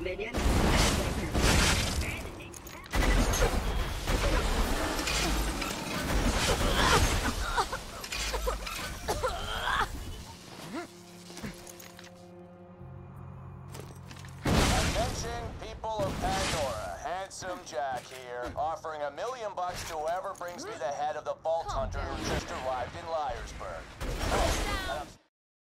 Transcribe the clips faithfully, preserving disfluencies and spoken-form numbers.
People of Pandora, Handsome Jack here, offering a million bucks to whoever brings me the head of the Vault Hunter who just arrived in Liarsburg. Oh, and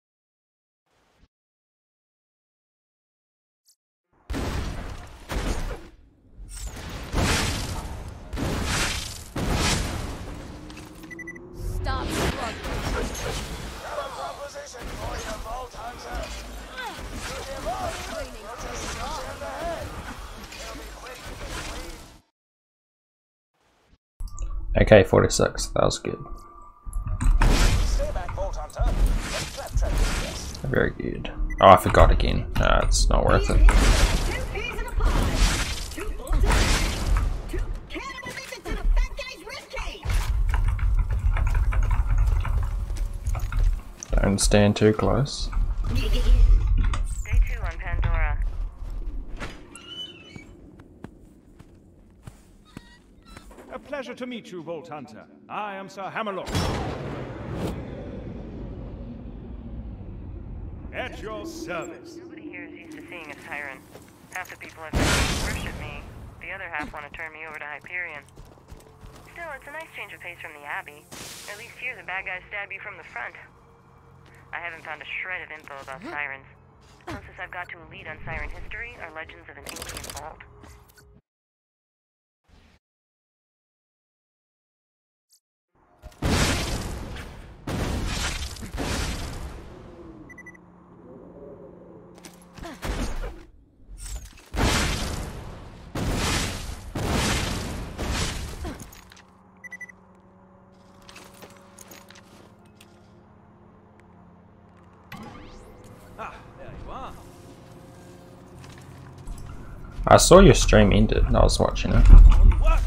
Stop struggling. got a proposition for you, Vault Hunter. You give up, we'll just shoot you in the head. It'll be quick and clean. A K forty-six, that was good. Stay back, Vault Hunter. Let's trap trap this. Very good. Oh, I forgot again. No, it's not worth it. Two peas in a pod. Two full time. Two cannibal meat into the fat guy's rib cage. Don't stand too close. Day two on Pandora. A pleasure to meet you, Vault Hunter. I am Sir Hammerlock. At your service. Nobody here is used to seeing a siren. Half the people I've met worship me. The other half want to turn me over to Hyperion. Still, it's a nice change of pace from the Abbey. At least here the bad guys stab you from the front. I haven't found a shred of info about sirens. The closest I've got to a lead on siren history are legends of an alien vault. Ah, there you are. I saw your stream ended. I was watching it. Onward.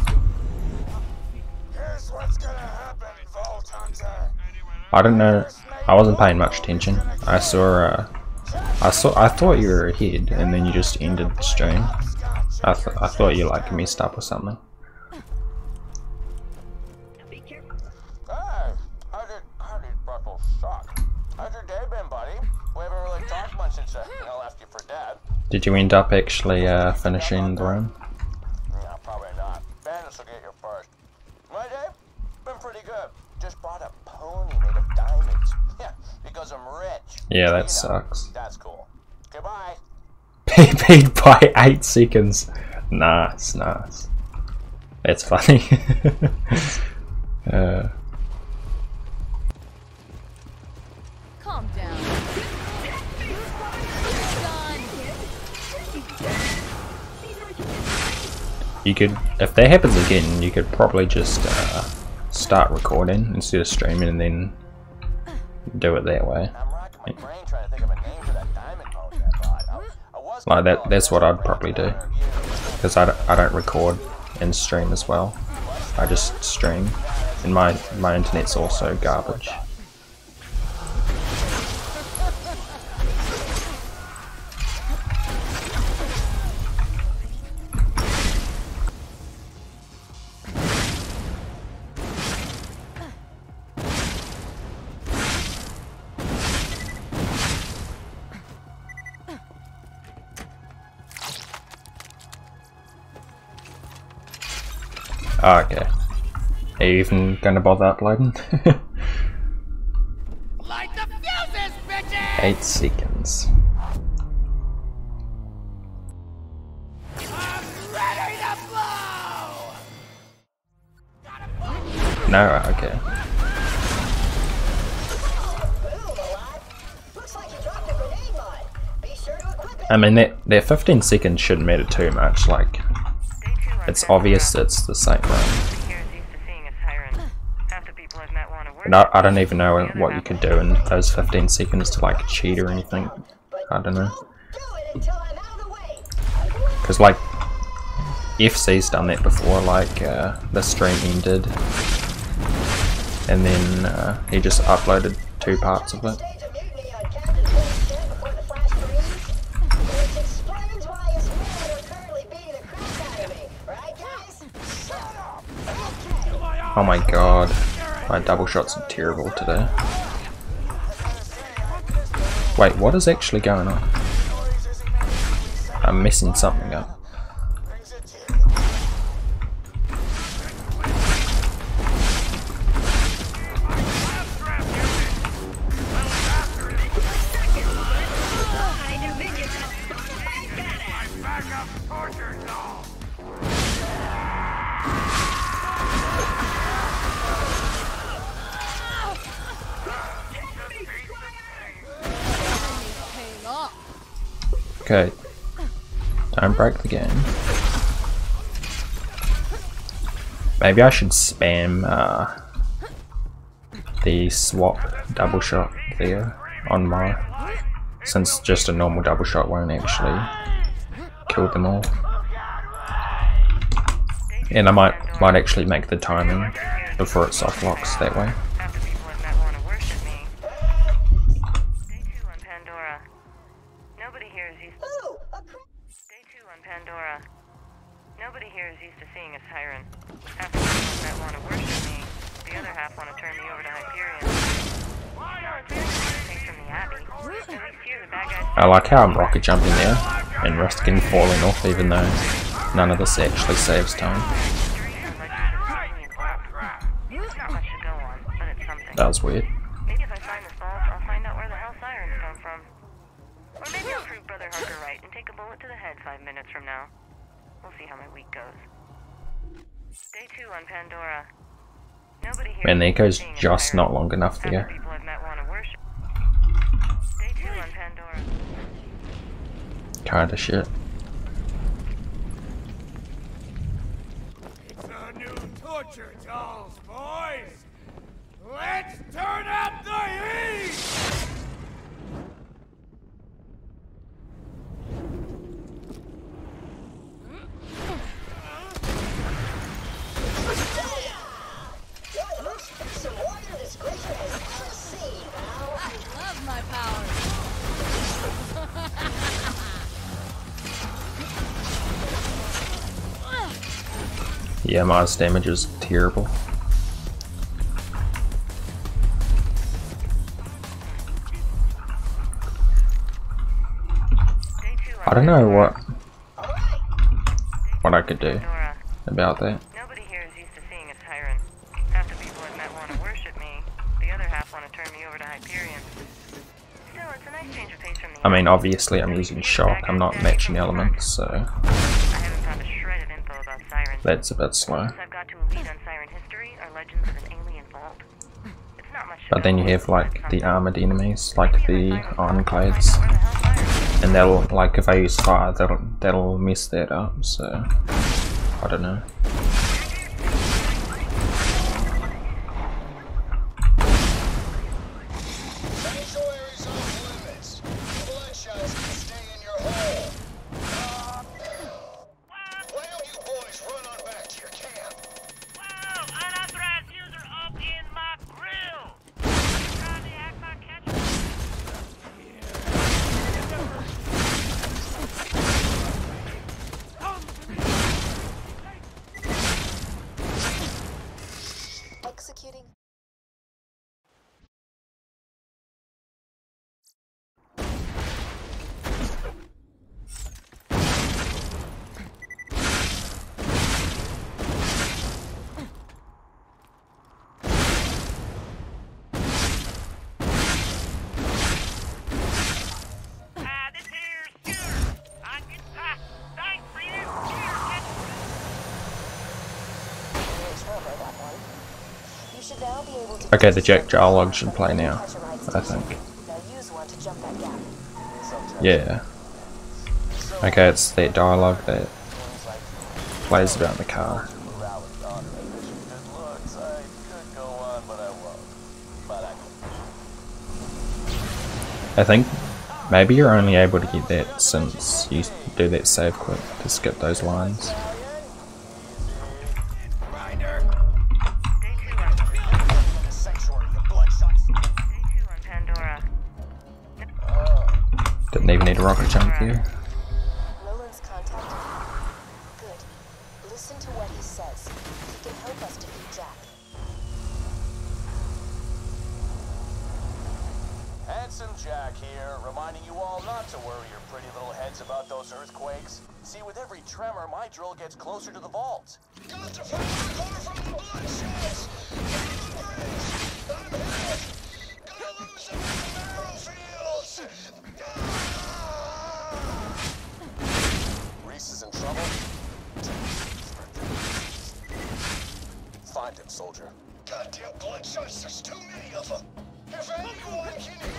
Here's what's gonna happen, Vault Hunter. I don't know. I wasn't paying much attention. I saw. Uh, I saw. I thought you were ahead, and then you just ended the stream. I th I thought you like messed up or something. Be careful. Hey, how did, how did Brussels suck? How's your day been, buddy? We haven't really talked much since uh, I left you for dead. Did you end up actually uh, finishing the room? No, probably not. Bandits will get you first. My day? Been pretty good. Just bought a pony made of diamonds. Yeah, because I'm rich. Yeah, that You know, sucks. That's cool. Goodbye. P P'd by eight seconds. Nice, nice. That's funny. uh, Calm down. Done. you could, if that happens again, you could probably just uh, start recording instead of streaming and then do it that way. I'm racking my brain trying to think of a name for that diamond pony I bought. I, I was Like gonna that. call it That's what I'd Red probably do. Runner View. Because I, don't- I don't record and stream as well. I just stream, and my my internet's also garbage. Oh, okay. Are you even gonna bother uploading? Light the fuses, bitches! Eight seconds. I'm ready to blow! No, okay. Boom, alive. Looks like you dropped a grenade mod. Be sure to equip it. I mean, that that fifteen seconds shouldn't matter too much. Like, Day two on it's Pandora. obvious it's the same room. Nobody here is used to seeing a siren. Half the people I've met want to work. And I, I don't even know what you could do in those fifteen seconds to like cheat or anything. I don't know. Do it until I'm out of the way. Because like, F C's done that before. Like, uh, the stream ended, and then uh, he just uploaded two parts of it. Stage a mutiny on Captain Plane's ship before the flash freeze. Which explains why Oh my god, my double shots are terrible today. Wait, what is actually going on? I'm messing something up. Okay, don't break the game. Maybe I should spam uh, the swap double shot there on my, since just a normal double shot won't actually kill them all. And I might might actually make the timing before it soft locks that way. Pandora. Nobody here is used to seeing a siren. Half the people that want to worship me, the other half want to turn me over to Hyperion. Take from the Abbey. At least here the bad guys. I like how I'm rocket jumping there and Ruskin falling off even though none of this actually saves time. That was weird. Maybe if I find this vault, I'll find out where the hell sirens come from. Or maybe I'll prove Brother Harker right and take a bullet to the head five minutes from now. We'll see how my week goes. Day two on Pandora. Nobody here. Man, the echo's just not long enough there. People I've met want to worship. Day two on Pandora. Kinda shit. It's a new torture dolls, boys. Let's turn up the heat. Love my powers. Yeah, Mars damage is terrible. I don't know what what I could do about that. Nobody here is used to seeing a siren. Half the people I've met want to worship me. The other half want to turn me over to Hyperion. Still, it's a nice change of pace from the I mean, obviously I'm using shock, I'm not matching elements, so I haven't found a shred of info about sirens. that's a bit slow. I've got to a lead on siren history or legends of an alien vault. It's not much. But then you have like the armored enemies, like the ironclads, and that'll, like if I use fire, that'll that'll mess that up. So I don't know. Sanctuary's off limits. Bloodshots can stay in your hole. Why don't you boys run on back to your camp? Whoa! Unauthorized user up in my grill. Trying to hack my ketchup. Executing. Ah, this here's Scooter. I can ah, thanks for you. Cheers, kid. You should now be able to. Okay, the Jack Jarlog should play now, I think. Now use one to jump that gap. Yeah. Okay, it's that dialogue that plays about the car. I think maybe you're only able to get that since you do that save quick to skip those lines. Didn't even need a rocket jump there. Roland's contacted you. Good. Listen to what he says. He can help us defeat Jack. Handsome Jack here, reminding you all not to worry your pretty little heads about those earthquakes. See, with every tremor, my drill gets closer to the vault. Got to find the car from the blood shots! I'm hit! Gonna lose them in the marrow fields! Reese is in trouble? Find him, soldier. Goddamn blood shots, there's too many of them! If anyone can hear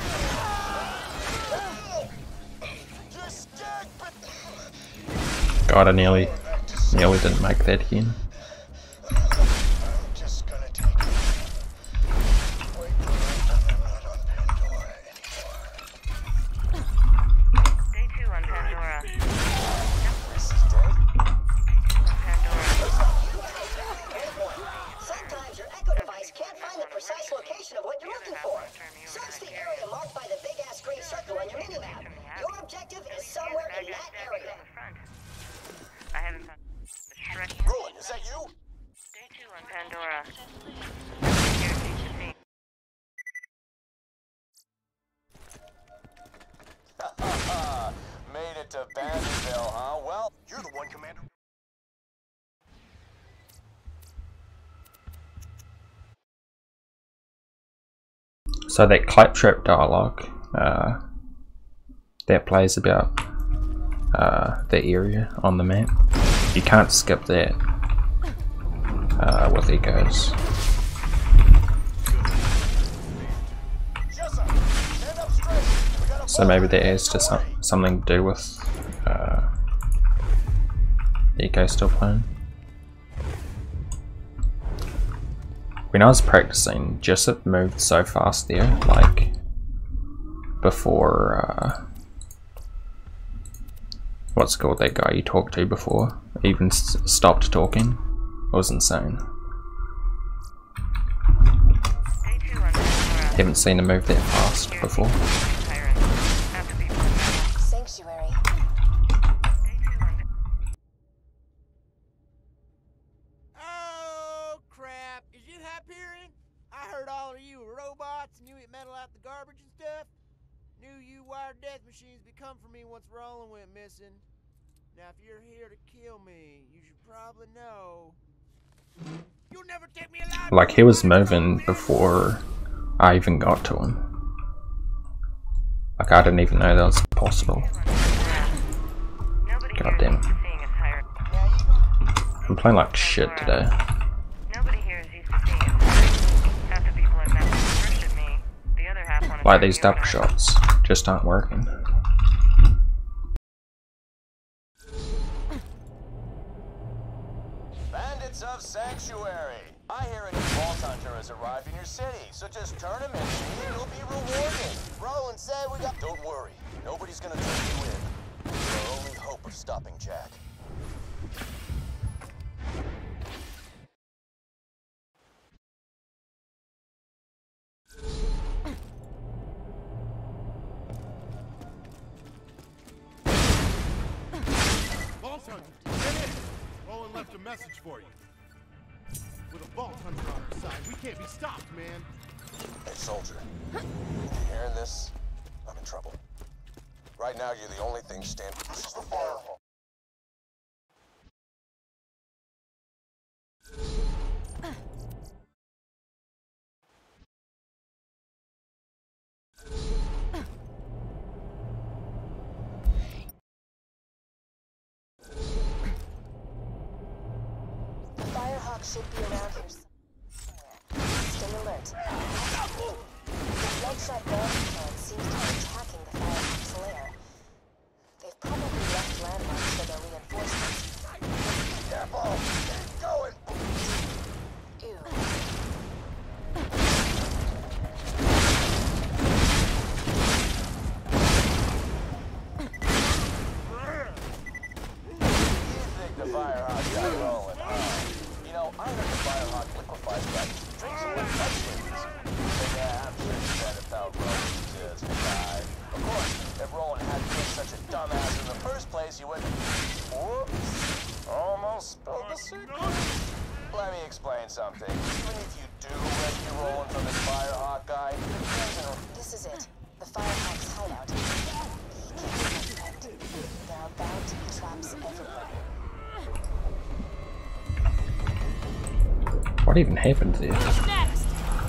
help! You're scared, but... God, I nearly, nearly didn't make that again. I'm just gonna take it. Wait, I'm not on Pandora anymore. Day two on Pandora. Reese is dead? Pandora. Sometimes your Echo device can't find the precise location of what you're looking for. Search the area marked by the big-ass green circle on your minimap. Your objective is somewhere in that area. I haven't found the Shrek. Roland, is that you? Day two on Pandora. Here to see. Made it to Bandville, huh? Well, you're the one, Commander. So that claptrap dialogue uh, that plays about uh, the area on the map, you can't skip that uh, with echoes. So maybe that has to some, something to do with uh, the echo still playing. When I was practicing, Jessup moved so fast there, like before uh, what's it called, that guy you talked to before even s stopped talking. It was insane. Haven't seen him move that fast before. Sanctuary. Oh crap! Is you Hyperion? I heard all of you were robots and you eat metal out the garbage and stuff. Knew you wired death machines be come for me once Roland went missing. Now if you're here to kill me, you should probably know. You'll never take me alive. Like, he was moving before I even got to him. Like, I didn't even know that was possible. God damn. I'm playing like shit today. Nobody here is used to seeing it. Half the people I've met worship me. The other half want to Like, turn these me over double to shots just aren't working. Bandits of Sanctuary. I hear a new Vault Hunter has arrived in your city, so just turn him in and you'll be rewarded. Roland said we got... Don't worry, nobody's gonna turn you in. You're our only hope of stopping Jack. Vault Hunter, get in! Roland left a message for you. With a Vault Hunter on our side, we can't be stopped, man. Hey, soldier. You hearing this? I'm in trouble. Right now, you're the only thing standing. This is the firewall. The Firehawk should be around here somewhere. Stay alert. The bloodshot bounty clan seems to be attacking the Firehawk's lair. They've probably left landmarks for their reinforcements. Careful! Keep going! Ew. You think the Firehawk got rolling, huh? You know, I heard the Firehawk liquefies back drinks and wet touchdowns. But yeah, I'm sure you said about Roland just died. Of course, if Roland hadn't been such a dumbass in the first place, you wouldn't... Whoops! Almost spilled the secret. Let me explain something. Even if you do rescue Roland from this Firehawk guy, he doesn't... This is it. The Firehawk's hideout. Be careful, my friend. There are bound to be traps everywhere. What even happened there? Next.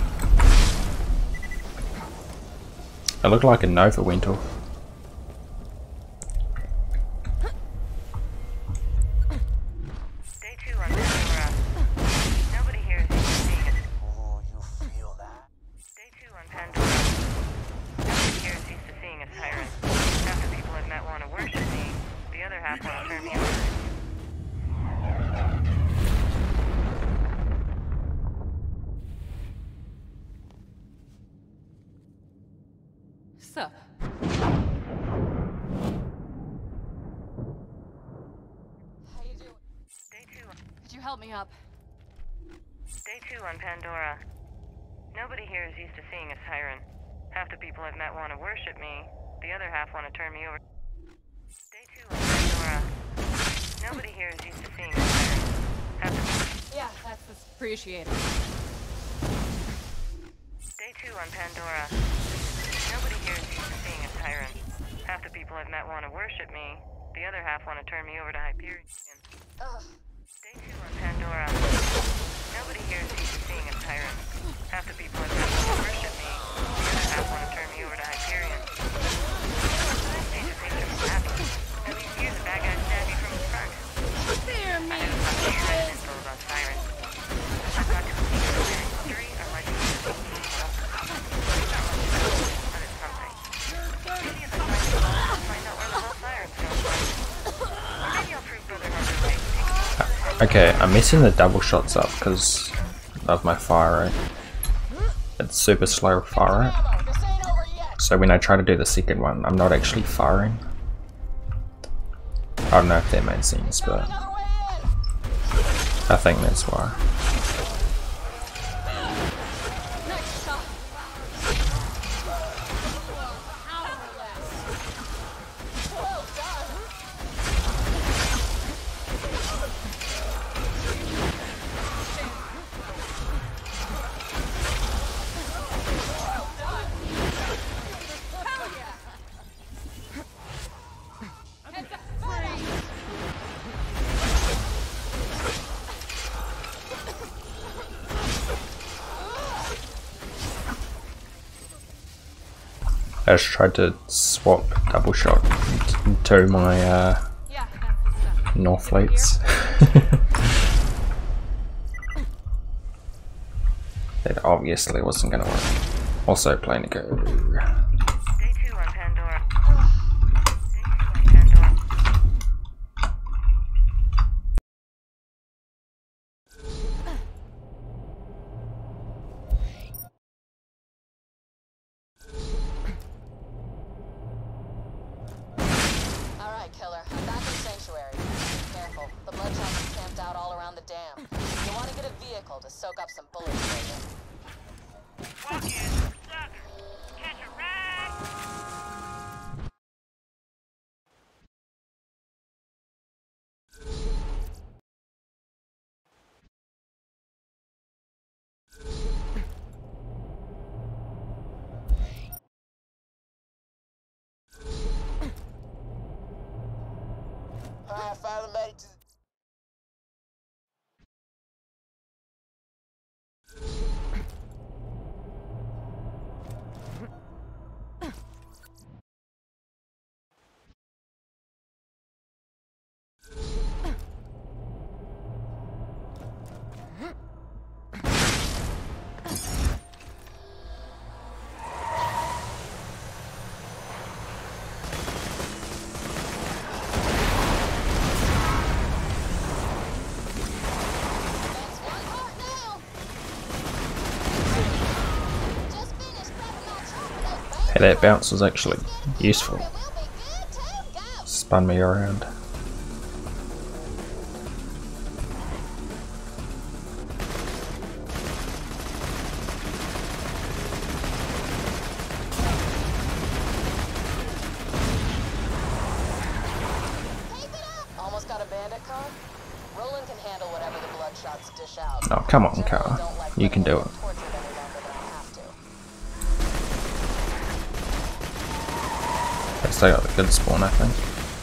It looked like a Nova went off. Day two on Pandora. Nobody here is used to seeing it. Oh, you feel that? Day two on Pandora. Nobody here is used to seeing a siren. Half the people I've met want to worship me. The other half want to turn me over. Sup? How you doing? Day two. Could you help me up? Day two on Pandora. Nobody here is used to seeing a siren. Half the people I've met want to worship me. The other half want to turn me over. Day two on Pandora. Nobody here is used to seeing a siren. Half the Yeah, that's appreciated. Day two on Pandora. Nobody here is used to seeing a siren. Half the people I've met want to worship me. The other half want to turn me over to Hyperion. Ugh. Day two on Pandora. Nobody here is used to seeing a siren. Half the people I've met want to worship me. The other half want to turn me over to Hyperion. Nice change of pace from the Abbey. At least here's a bad guy stab you from the front. Fear I me. have some secret info about sirens. I've got to believe in their history or legends. Not much about it, but it's something. Maybe if I find the ball, I'll find out where the whole sirens come from. Or maybe I'll prove Brother Hunter right. Take a Okay, I'm messing the double shots up because of my fire rate. It's super slow fire rate. So when I try to do the second one, I'm not actually firing. I don't know if that made sense, but I think that's why. Next shot. Well done. Hell yeah. Heads up. Freeze. I just tried to swap double shot to my uh, Yeah, that's the stuff. North Lights. That obviously wasn't gonna work. Also playing to go. Day two on Pandora. Day two on Pandora. Alright, killer. I'm back in Sanctuary. Careful. The Bloodshots are camped out all around the dam. You want to get a vehicle to soak up some bullets for you. Walk in, sucker. Catch a ride. I finally made it to the... That's one heart now. Just finished prepping my truck for those bands. Hey, that bounce was actually useful. It will be good to go. Spun me around. Keep it up. Almost got a bandit car? Roland can handle whatever the Bloodshots dish out. Oh, come on, Generally car. don't like You can do it. living tortured any longer than I have to. Guess they got the good spawn, I think.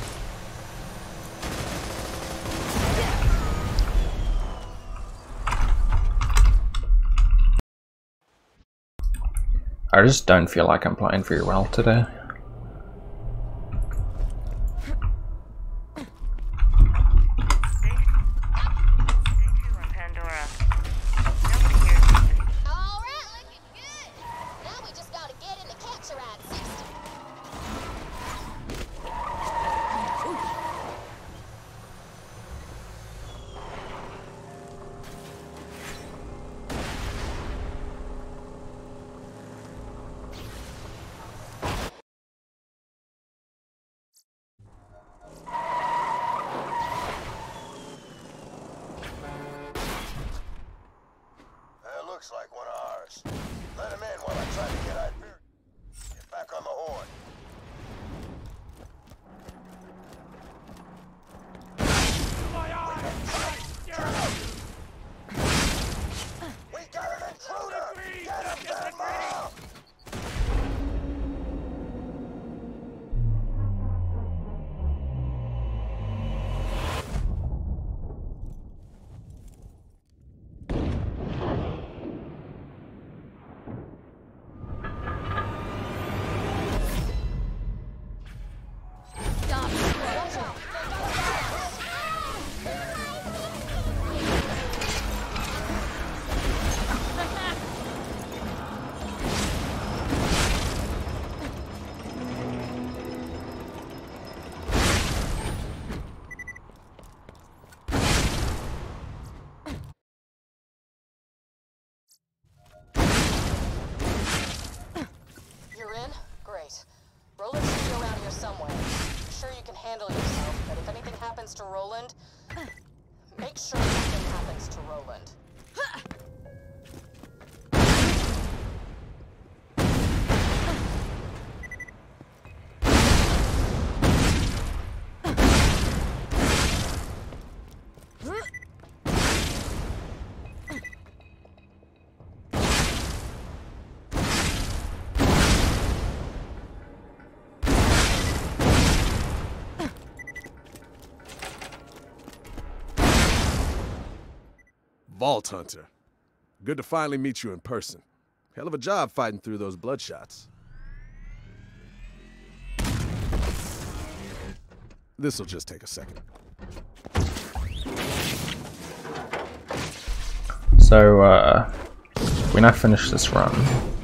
I just don't feel like I'm playing very well today. Looks like one of ours. Let him in while I try to get Hyperion. Get back on the horn. We got an intruder! Get him, Denmark! Roland should be around here somewhere. I'm sure you can handle yourself, but if anything happens to Roland, make sure nothing happens to Roland. Vault Hunter. Good to finally meet you in person. Hell of a job fighting through those bloodshots. This'll just take a second. So, uh, when I finish this run,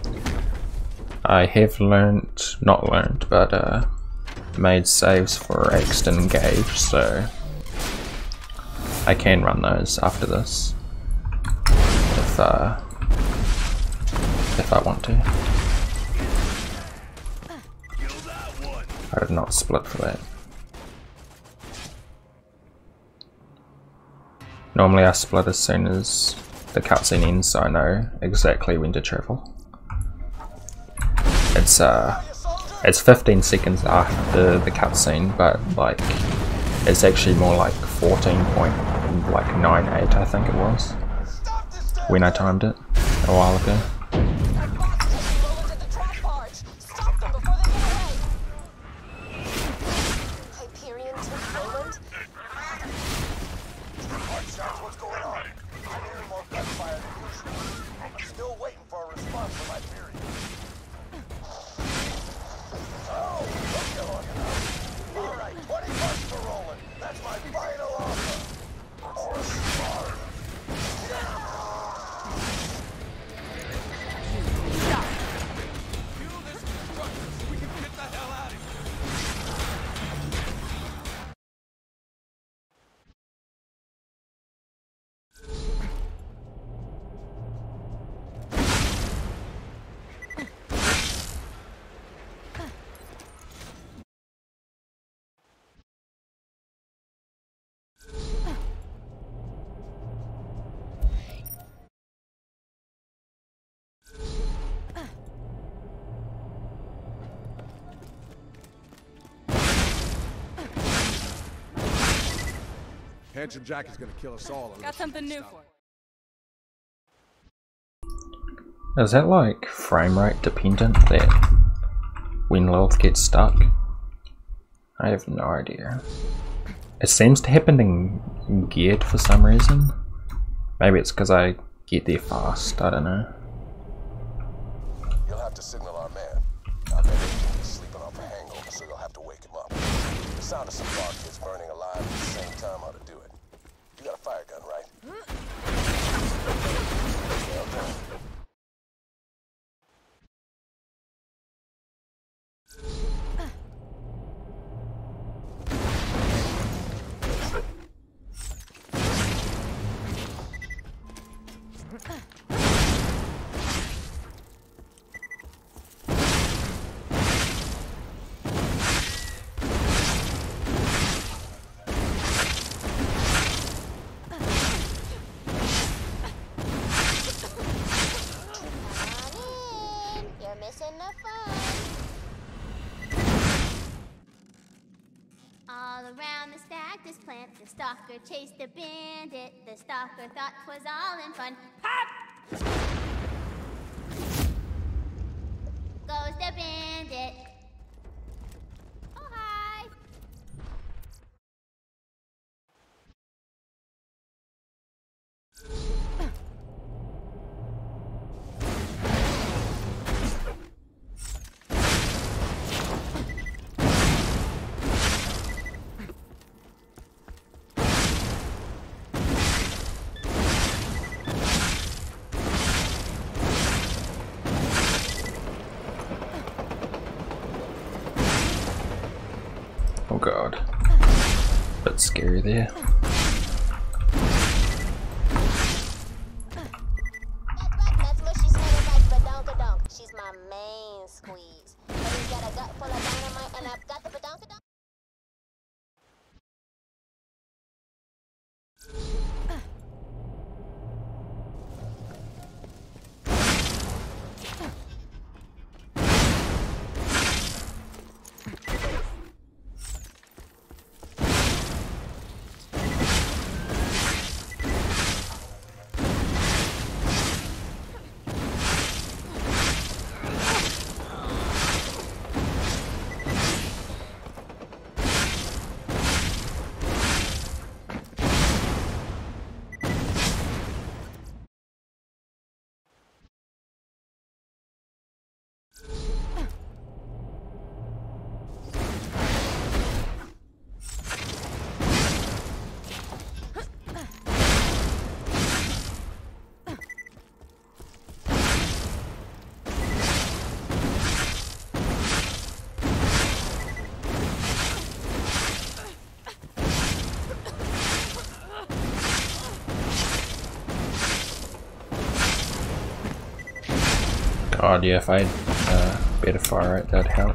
I have learned, not learned, but uh, made saves for Exton and Gage, so I can run those after this. If, uh, if I want to. I did not split for that. Normally I split as soon as the cutscene ends, so I know exactly when to travel. It's uh, it's fifteen seconds after the cutscene, but like it's actually more like fourteen point like nine eight, I think it was, when I timed it a while ago. Handsome Jack is gonna kill us all. Got something new for you. Is that like frame rate dependent, that when Lilith gets stuck I have no idea. It seems to happen in geared for some reason. Maybe it's because I get there fast, I don't know. You'll have to signal our man. I bet he's sleeping off a hangover, so you'll have to wake him up. The sound of some bar kids burning alive at the same time ought to do it. You got a fire gun, right? Yeah, okay. All around the cactus plant, the stalker chased a bandit. The stalker thought 'twas all in fun. Pop! Goes the bandit. Oh, hi! Oh god. Bit scary there. That's mushy smelling like badonkadonk. She's my main squeeze. But he's got a gut full of dynamite and I've got the badonkadonk. God, yeah, if I had uh, better fire rate, that'd help.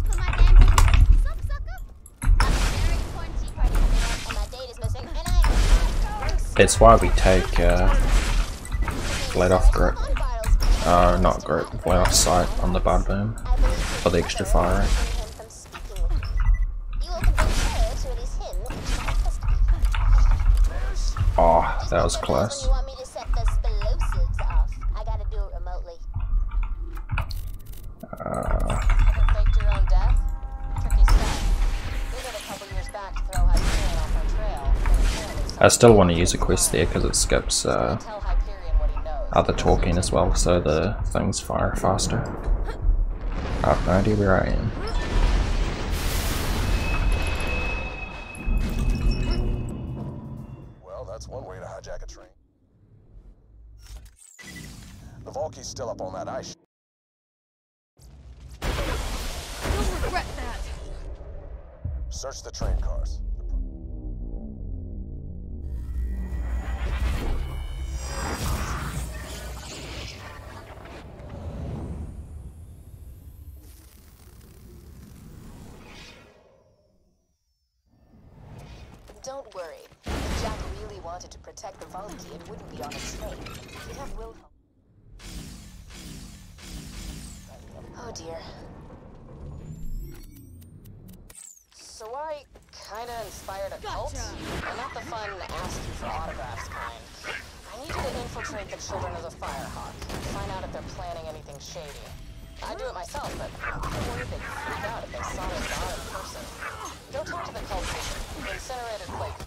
That's why we take uh, let off grip, uh, not grip, let off sight on the bud boom for the extra fire rate. Oh, that was close. Uh, I still want to use a quest there because it skips uh, other talking as well, so the things fire faster. I have no idea where I am. Well, that's one way to hijack a train. The Volky's still up on that ice. You'll regret that. Search the train cars. Don't worry. If Jack really wanted to protect the Volky, it wouldn't be on a train. He'd have Wilhelm. Oh dear. So I kinda inspired a cult. And not the fun ask you for autographs kind. I need you to infiltrate the Children of the Firehawk and find out if they're planning anything shady. I'd do it myself, but I'm worried they'd freak out if they saw their god in person. Go talk to the cultist. Incinerator quick.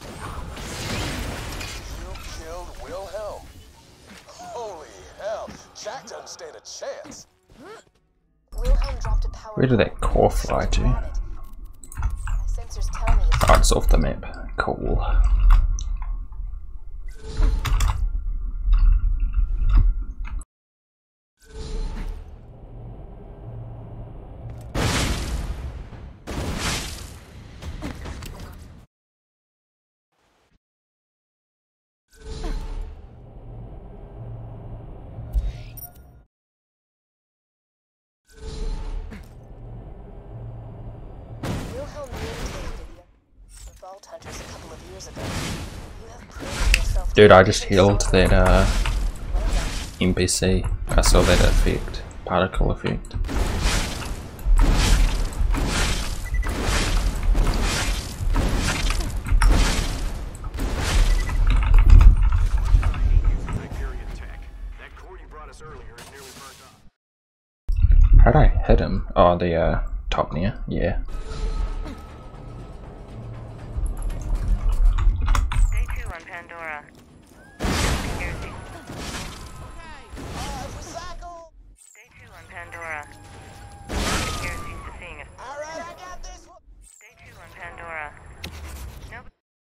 You killed Wilhelm? Holy hell, Jack doesn't stand a chance. Wilhelm dropped a power. Where did that core fly to? My sensors tell me it's Oh, it's off the map. Cool. Wilhelm mutilated the Vault Hunters a couple of years ago. You have proven yourself. Dude, I just healed that uh, N P C. I saw that effect. Particle effect. How'd I hit him? Oh, the uh, top near, yeah. Day two on Pandora. Here's the... Day two on Pandora. Here's used to seeing it. Alright, I got this one. Day two on Pandora. Nope.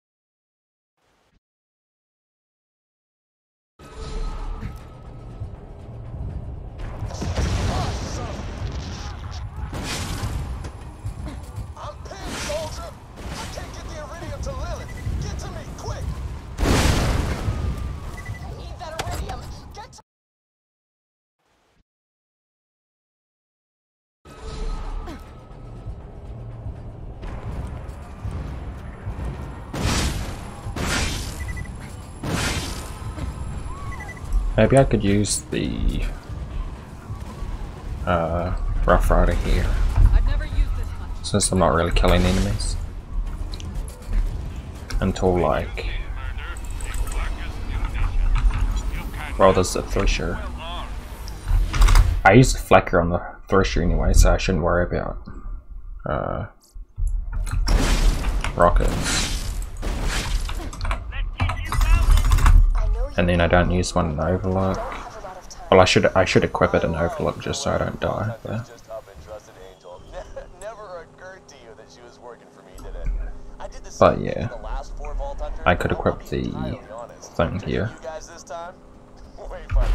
I'm pinned, soldier! I can't get the iridium to Lilith! Get to me, quick! I need that iridium. Get to Maybe I could use the uh, Rough Rider here, I've never used this much. since I'm not really killing enemies until like, well, there's the Thresher. I use the Flacker on the Thresher anyway, so I shouldn't worry about uh, rockets. And then I don't use one in Overlook. Well, I should I should equip it in Overlook just so I don't die. But, Just up and trusted Angel. Never occurred to you that she was working for me, did it? I did the but same yeah, thing the last four Vault Hunters. I could equip I'll be the entirely honest. thing here. You guys this time? Way funny.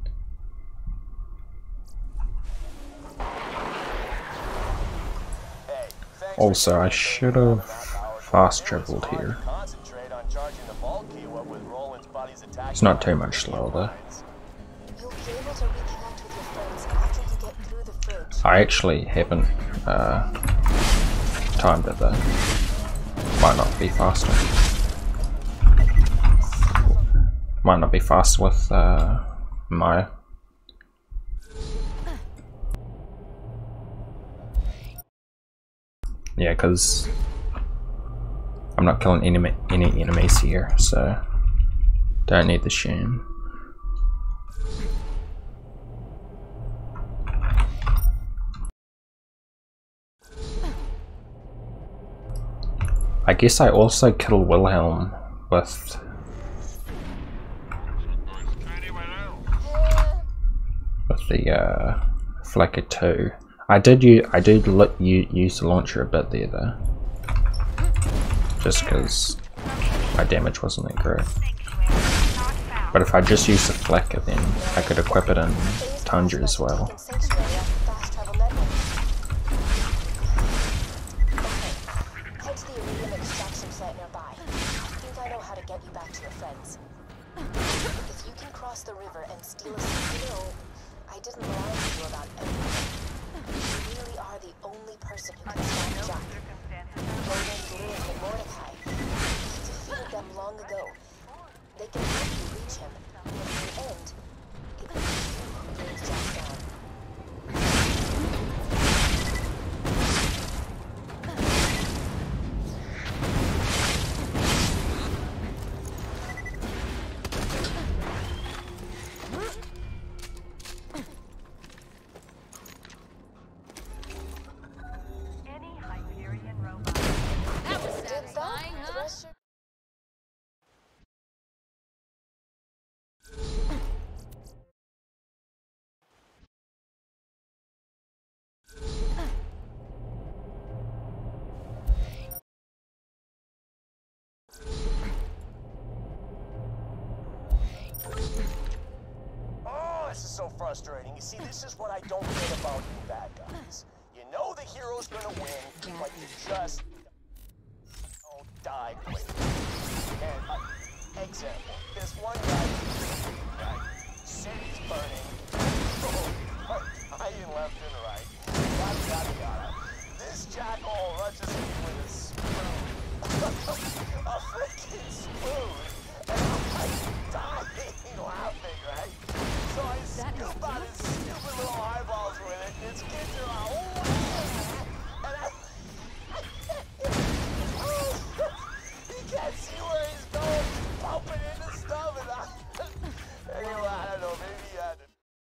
Hey, thanks for Also, I taking should the have half-hour fast call. It was traveled hard to here. concentrate on charging the vault key, what with Roland's buddies attacking It's not too our much slower though. lines. You'll be able to reconnect with your friends after you get through the fridge. I actually haven't uh, timed it though. Might not be faster. Might not be fast with uh, Maya. Yeah, because I'm not killing any, any enemies here, so don't need the sham. I guess I also kill Wilhelm with with the uh, Flacker two. I did use I did li u use the launcher a bit there though, just because my damage wasn't that great. But if I just use the Flacker, then I could equip it in Tundra as well. Sanctuary off the fast travel network. Okay, head to the iridium extraction site nearby. I think I know how to get you back to your friends. If you can cross the river and steal a you know, I didn't lie to you about everything. You really are the only person who can stop Jack. Roland, Lilith, and Mordecai. You defeated them long ago. They can help you reach him. And in the end, it will be you who brings Jack down. Any Hyperion robot. so frustrating. You see, this is what I don't get about you bad guys. You know the hero's gonna win, but you just don't die quickly. And, uh, example, this one guy, right, city's burning, oh, dying left and right, yada yada yada. This jackal rushes me with a spoon. A freaking spoon! And I'm like dying laughing, right? So I scoop out his stupid little eyeballs with it, and its kids are like, oh, and I, I can't, oh, you can't see where he's going, bumping into stuff, and I, anyway, I don't know, maybe he had it.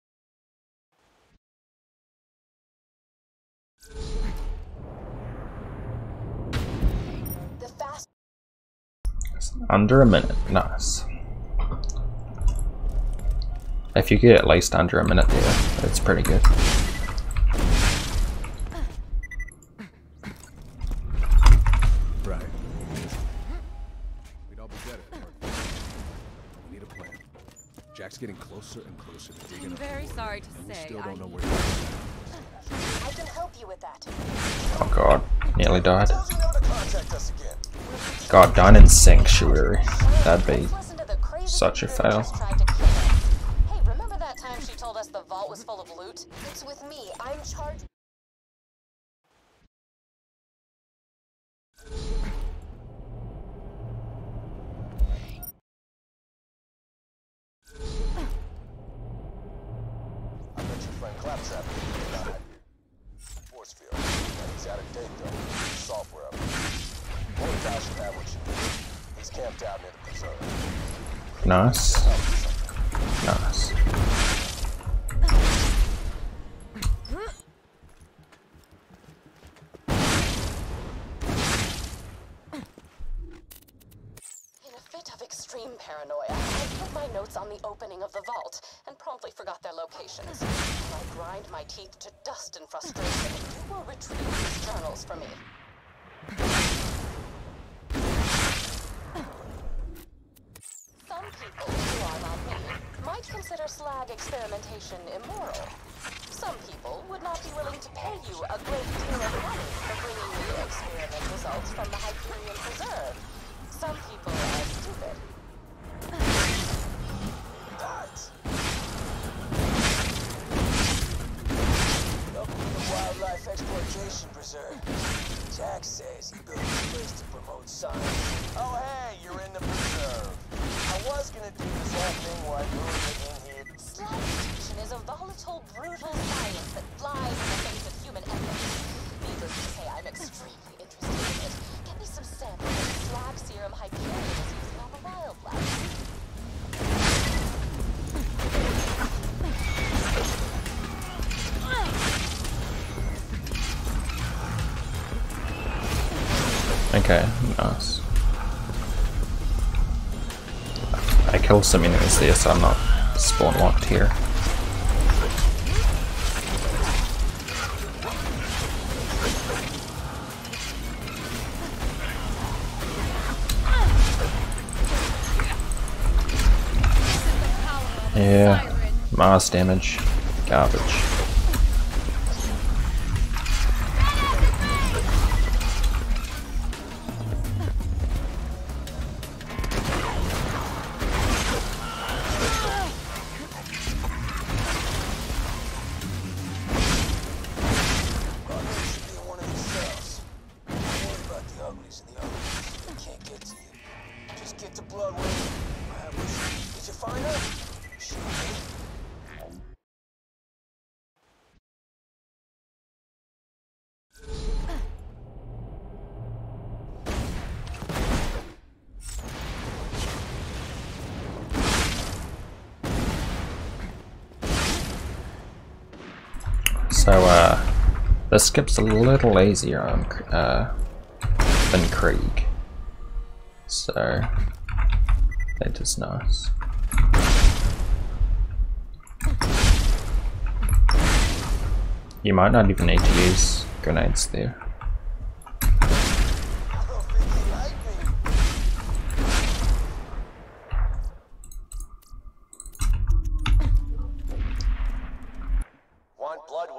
The fast. Under a minute, nice. If you get at least under a minute there, it's pretty good. Right. We'd all be dead if it weren't. We need a plan. Jack's getting closer and closer to digging I'm up very the wood, sorry to and we say, still I- don't know where he is. I can help you with that. Oh god, nearly died. Tells you never to contact us again. God, dying in Sanctuary. That'd be Listen to the crazy such a thing that fail. just tried to kill us. Hey, remember that time she told us the vault was full of loot? It's with me. I'm charged. I bet your friend Claptrap died. Force field. Yeah, he's out of date though. Software update. Only guy should have what you need. He's camped out near the preserve. Nice. Nice. In a fit of extreme paranoia, I put my notes on the opening of the vault and promptly forgot their locations. While I grind my teeth to dust in frustration, you will retrieve these journals for me. Some people who are not me might consider slag experimentation immoral. Some people would not be willing to pay you a great deal of money for bringing me experiment results from the Hyperion Preserve. Some people are stupid. Guys. Welcome to the Wildlife Exploitation Preserve. Jack says he built this place to promote science. Oh hey, you're in the preserve. I was gonna do this whole thing where I lured it in here. Slag detection is a volatile, brutal science that flies in the face of human ethics. Needless to say, I'm extremely interested in it. Get me some samples of the slag serum Hyperion is using on the wildlife. Okay, nice. I killed some enemies there, so I'm not spawn locked here. Yeah, Mars damage, garbage. So, uh, this skip's a little easier on, uh, than Krieg. So, that is nice. You might not even need to use grenades there.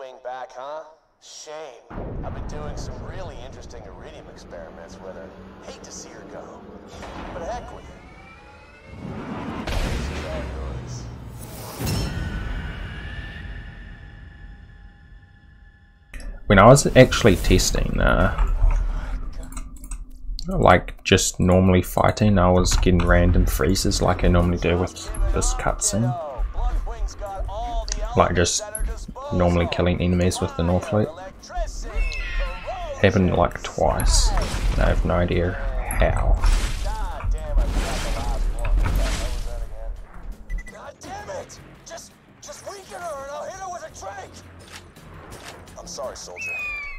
Bloodwing back, huh? Shame. I've been doing some really interesting iridium experiments with her. Hate to see her go. But heck with it. This is all yours. When I was actually testing, uh, like just normally fighting, I was getting random freezes like I normally do with this cutscene. Like just normally killing enemies with the Northlight. Happened like twice. I have no idea how. God damn it! Just, just weaken her and I'll hit her with a drink! I'm sorry, soldier.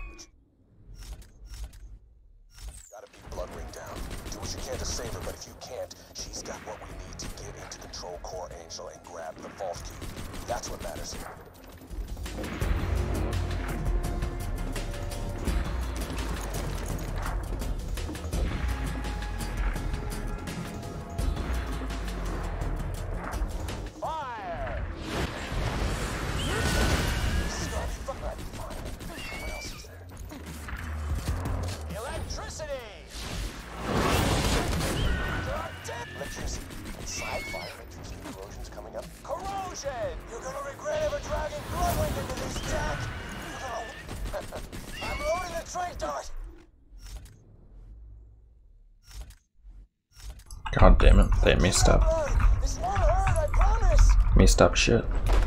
Gotta beat Bloodwing down. Do what you can to save her, but if you can't, she's got what we need to get into Control Core Angel and grab the Vault Key. That's what matters here. Fire! Start fire. What else is there? Electricity! God damn! Electricity. Side fire electricity corrosion's coming up. Corrosion! You're gonna regret ever dragging Bloodwing into this, Jack! No. I'm loading the trade dart! God damn it, they messed up. This won't hurt, I promise! Messed up shit.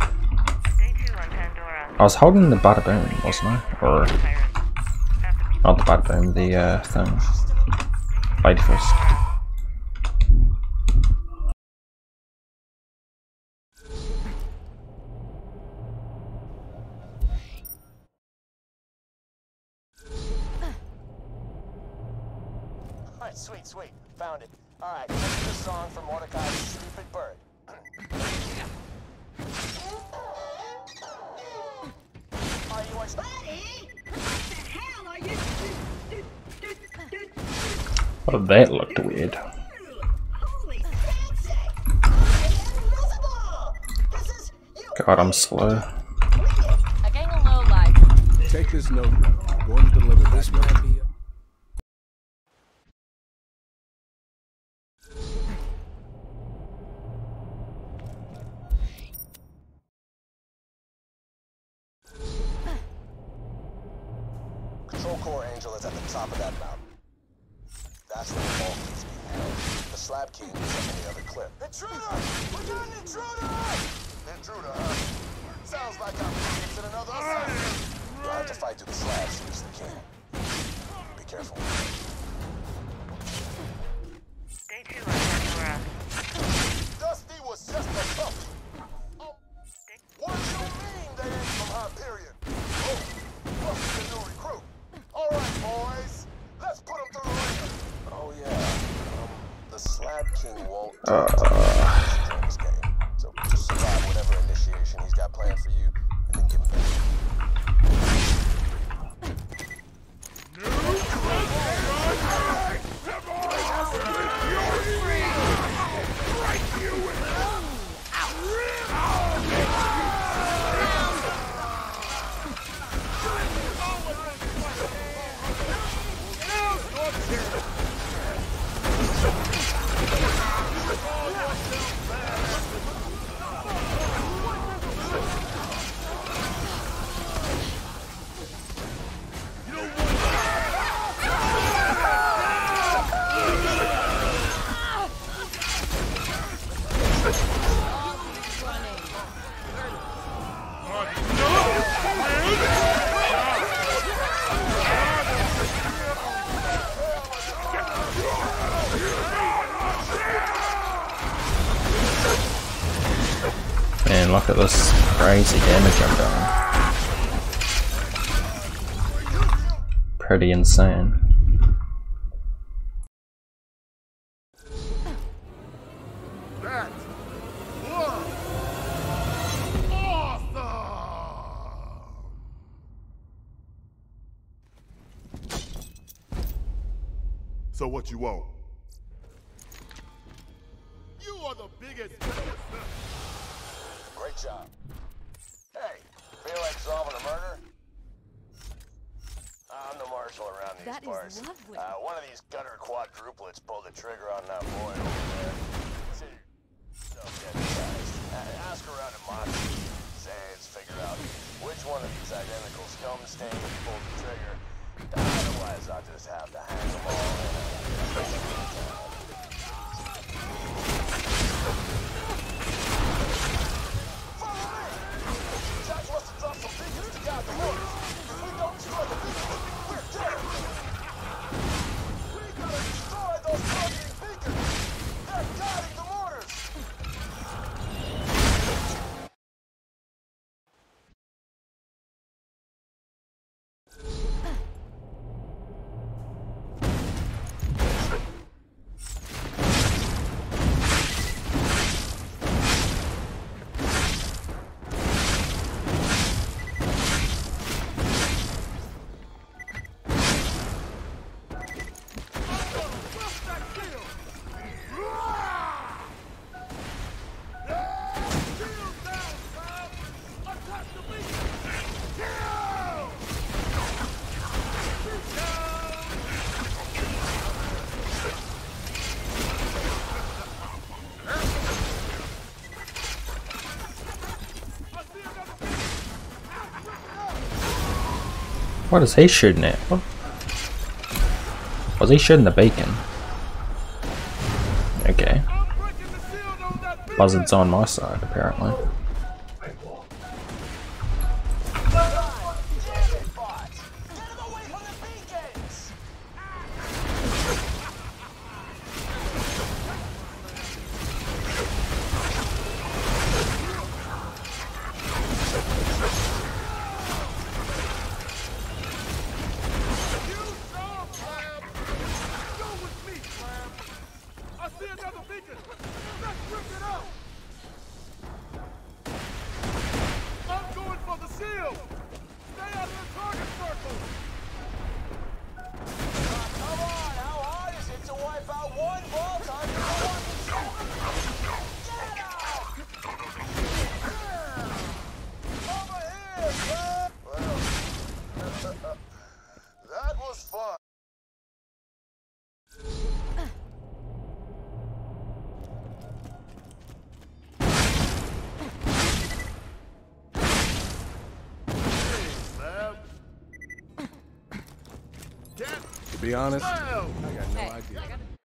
I was holding the bada boom, wasn't I? Or not the bada boom, the uh, thing. Lady first. Alright, sweet, sweet. Found it. Alright, this is the song from Mordecai's Stupid Bird. Are you watching? Buddy! What the hell are you? Oh, that looked weird. Holy fancy! Invisible! This is you. God, I'm slow. A gang of low life. Take this note. I'm going to deliver this might be a Control Core Angel is at the top of that mountain. That's where the vault keys being held. The Slab King is up in the other cliff. Intruder! We got an intruder! Intruder, huh? Sounds like I'm in another assassin. You'll have to fight through the slabs to use the king. Be careful. Day two on Pandora. Dusty was just a puppy. Oh. What do you mean they ain't from Hyperion? Oh, must be the new recruit. All right, boys, let's put him through the ringer. Oh yeah, um, the Slab King won't Uh. join this game, so just survive whatever initiation he's got planned for you, and then give him back. Man, look at this crazy damage I'm doing. Pretty insane. That was awesome! So what you want? You are the biggest. Great job. Hey, feel like solving a murder? commercial around these That is parts. lovely. Uh, one of these gutter quadruplets pulled the trigger on that boy over there. So, get guys. Uh, ask around at Moxie, Sands, figure out which one of these identical scum stains pulled the trigger. Otherwise, I'll just have to hang them all. Follow me! Jack wants to drop some beacons to guide the motors. If we don't destroy the beacons, we're dead! We gotta destroy those targeting beacons! They're guiding the mortars! What is he shooting at? What? Was he shooting the beacon? Okay. Buzzard's on my side, apparently. To be honest, I got no idea.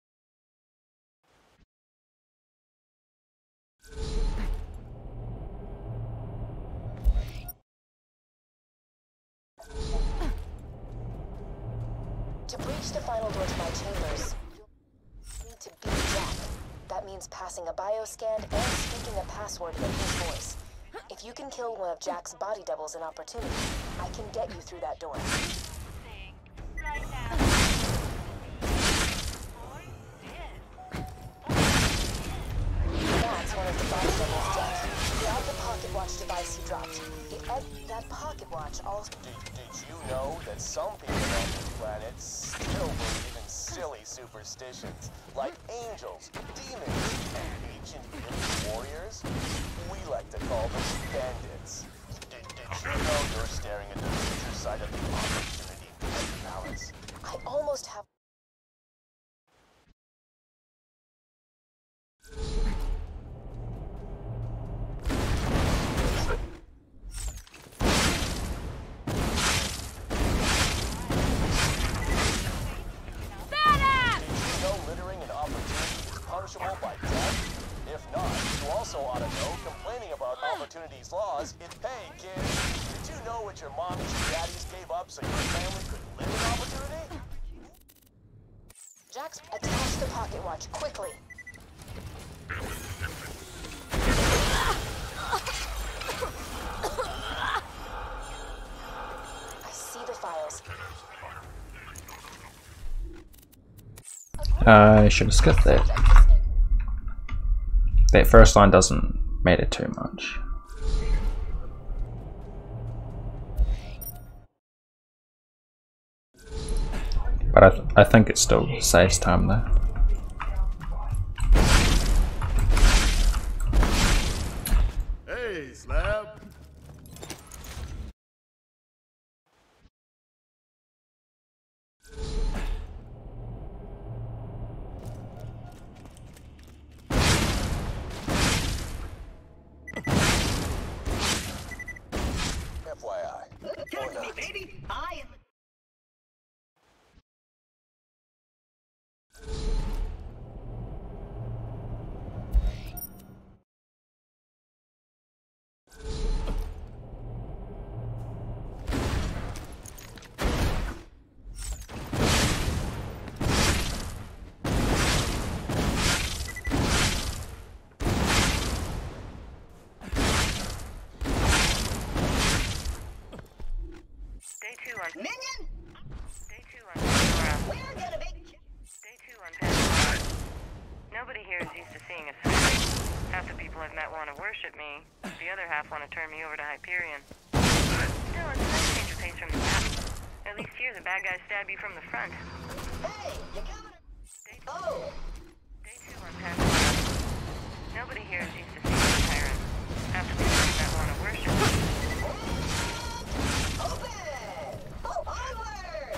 To breach the final door to my chambers, you need to beat Jack. That means passing a bioscan and speaking a password in his voice. If you can kill one of Jack's body doubles in Opportunity, I can get you through that door. That's one of the body doubles Jack. Grab the pocket watch device he dropped. It, uh, that pocket watch also... Did, did you know that some people on this planet still believe in silly superstitions, like angels, demons, and ancient Greek warriors? We like to call them bandits. Did, did you know you're staring at the future side of the Opportunity Palace? I almost have... By death? If not, you also ought to know complaining about Opportunity's laws is pay, kid. Did you know what your mommies and daddies gave up so your family could live in Opportunity? Jax, attach the pocket watch, quickly. I see the files. I should have skipped that. That first line doesn't matter too much. But I, th I think it still saves time though. Hey, Slab. baby. I am. Minion? Day two on Pandora. We're gonna be. Day two on Pandora. Nobody here is used to seeing a siren. Half the people I've met want to worship me. The other half want to turn me over to Hyperion. Still, it's a nice change of pace from the map. At least here the bad guys stab you from the front. Hey, you coming? Day two. Oh. Day two on Pandora. Nobody here is used to seeing a siren. Half the people I've met want to worship me. Open! Oh, onward!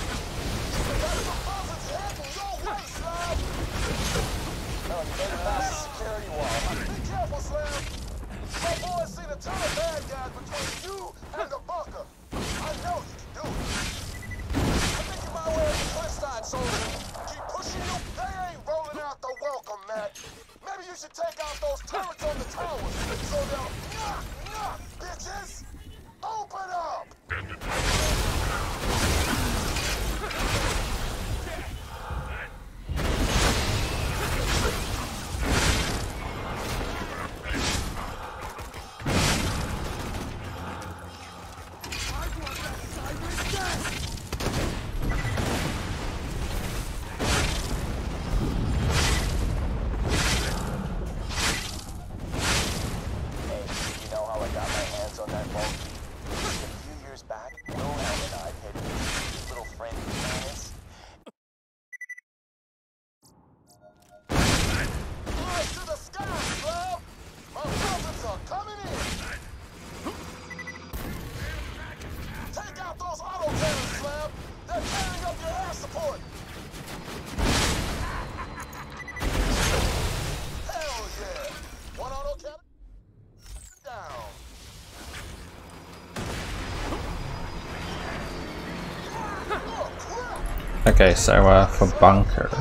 Oh, you made it past the security wall. Be careful, Slam! My boys seen a ton of bad guys between you and the bunker. I know you can do it. I think you might wear the Flintstone, soldier. Keep pushing you. They ain't rolling out the welcome mat. Maybe you should take out those turrets on the towers so they'll knock, knock, bitches! Open up! Okay, so uh, for bunker,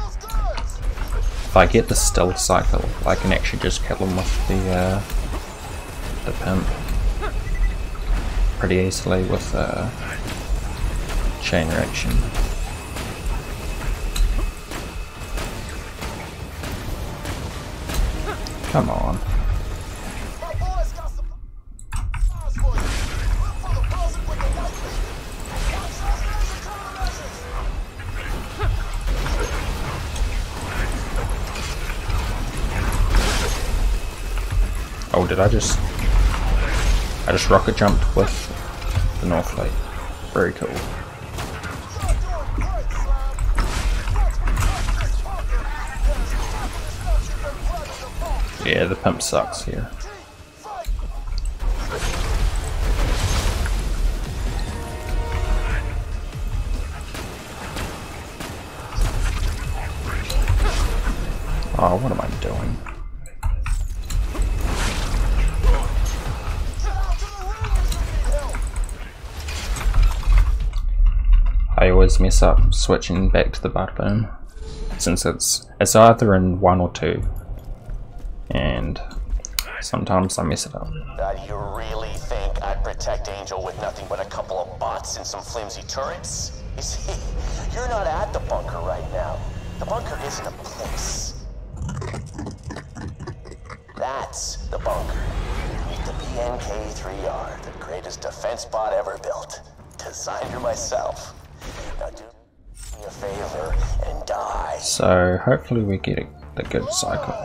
if I get the stealth cycle, I can actually just kill him with the uh, the pimp pretty easily with uh, chain reaction. Come on. Oh, did I just... I just rocket jumped with the North Light. Very cool. Yeah, the pimp sucks here. Oh, what am I doing? I always mess up switching back to the bada boom, since it's it's either in one or two, and sometimes I mess it up. Uh, you really think I'd protect Angel with nothing but a couple of bots and some flimsy turrets? You see, you're not at the bunker right now. The bunker isn't a place. That's the bunker. Meet the B N K three R, the greatest defense bot ever built. Designer myself. Now do me a favor and die. So hopefully we get a, the good cycle.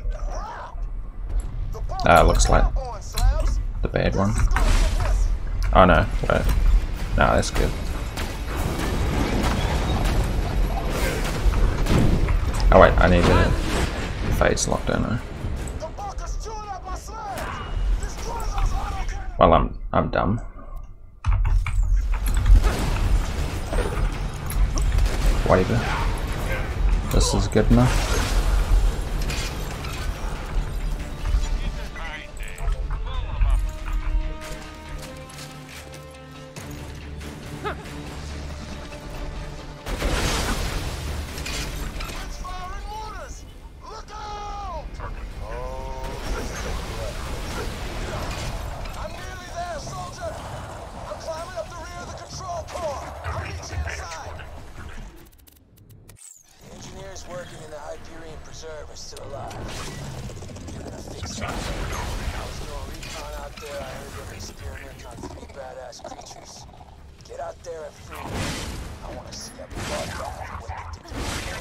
Ah, looks like the bad one. Oh no, wait. No, that's good. Oh wait, I need a phase locked in now. Well, I'm I'm dumb. Waver. This is good enough. there and free. I want to see a bloodbath waiting to do.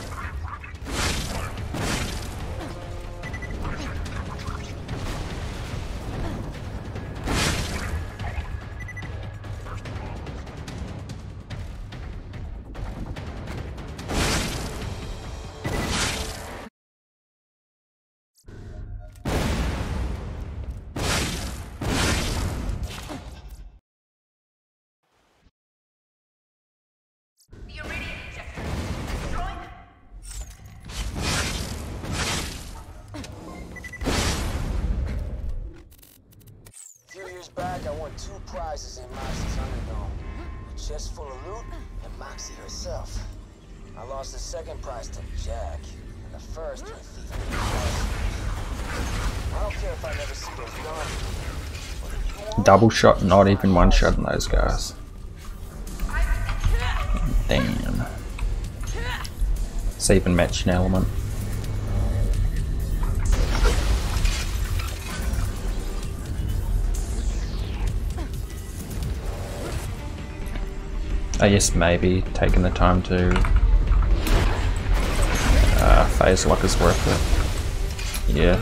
Back, I won two prizes in Moxie's Underdome. A chest full of loot, and Moxie herself. I lost the second prize to Jack, and the first to a thief named Carson. I don't care if I never see those guns. Double shot, not even one shot in those guys. Damn. It's even matching element. I guess maybe taking the time to uh, phase lock is worth it. Yeah.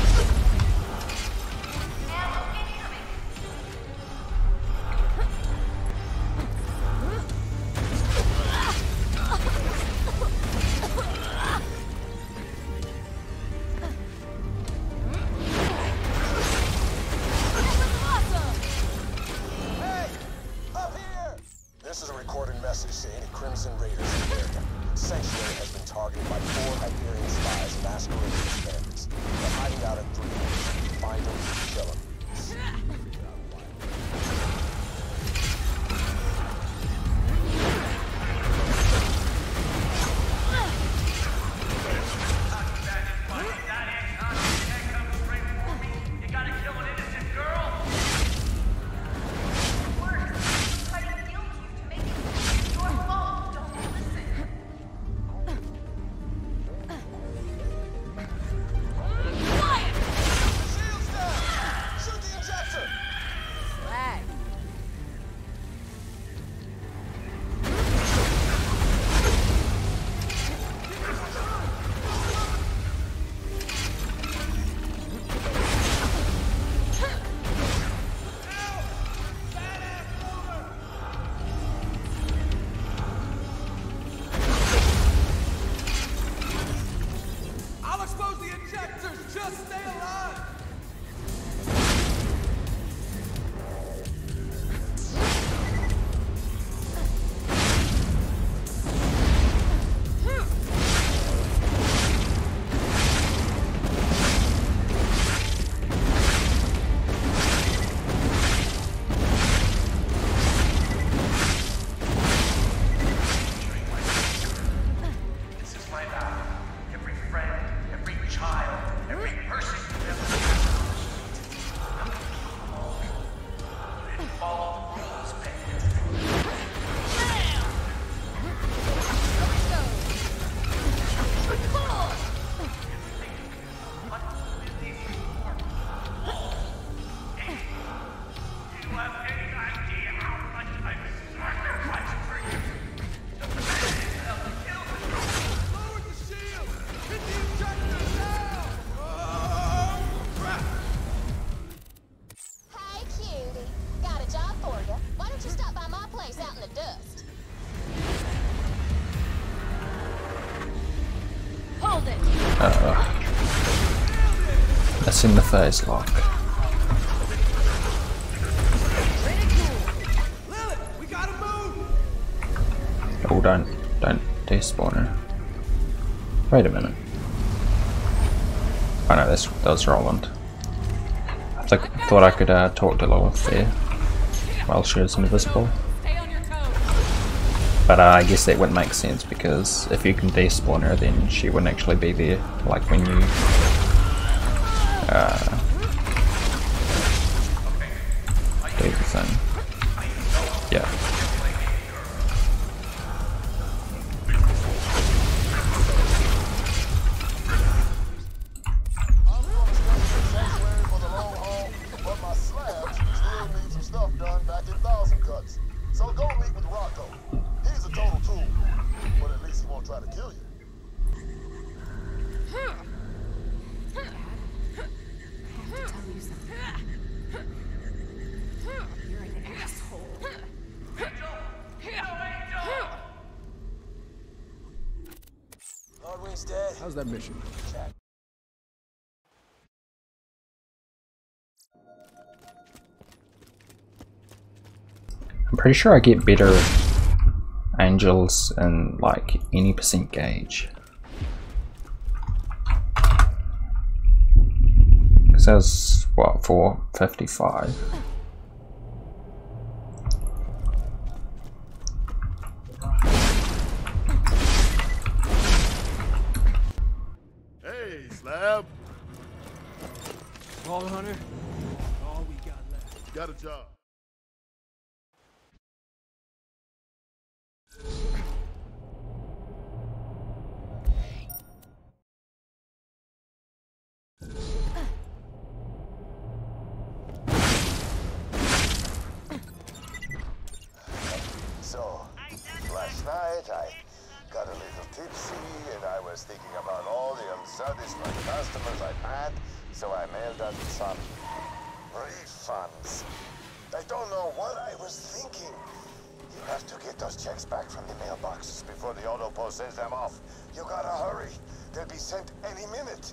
This is a recorded message to any Crimson Raiders in America. Sanctuary has been targeted by four Hyperion spies masquerading as bandits. They're hiding out in three rooms. Find them and kill them. Uh, that's in the phase lock. Oh, don't, don't despawn her. Wait a minute. Oh no, that's, that was Roland. I th thought I could uh, talk to Lilith there while she was invisible. But uh, I guess that wouldn't make sense, because if you can despawn her, then she wouldn't actually be there, like when you uh, do the thing. Yeah. So go meet with Rock How's that mission? I'm pretty sure I get better angels in like any percent gauge. Because that was what, four fifty-five. Hey, Slab. Vault Hunter, all we got left. Got a job. So, last night I got a little tipsy and I was thinking about all the unsatisfied customers I've had, so I mailed out some refunds. I don't know what I was thinking. You have to get those checks back from the mailboxes before the auto post sends them off. You gotta hurry. They'll be sent any minute.